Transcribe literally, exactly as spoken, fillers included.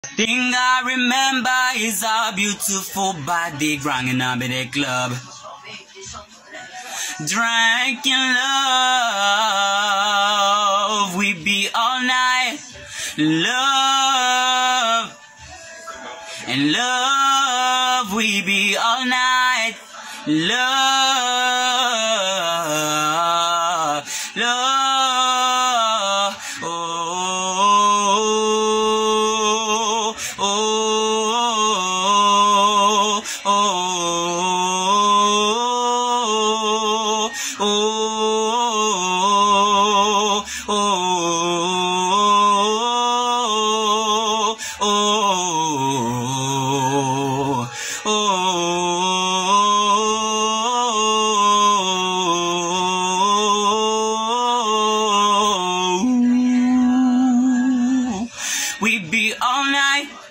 Thing I remember is our beautiful body grinding up in the club. Drank in love, we be all night. Love, and love, we be all night. Love, love, oh, oh, oh, oh, oh, oh, oh, oh. We be all night.